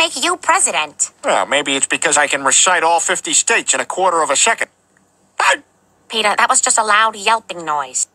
make you president? Well, maybe it's because I can recite all 50 states in a quarter of a second. Ah! Peter, that was just a loud yelping noise.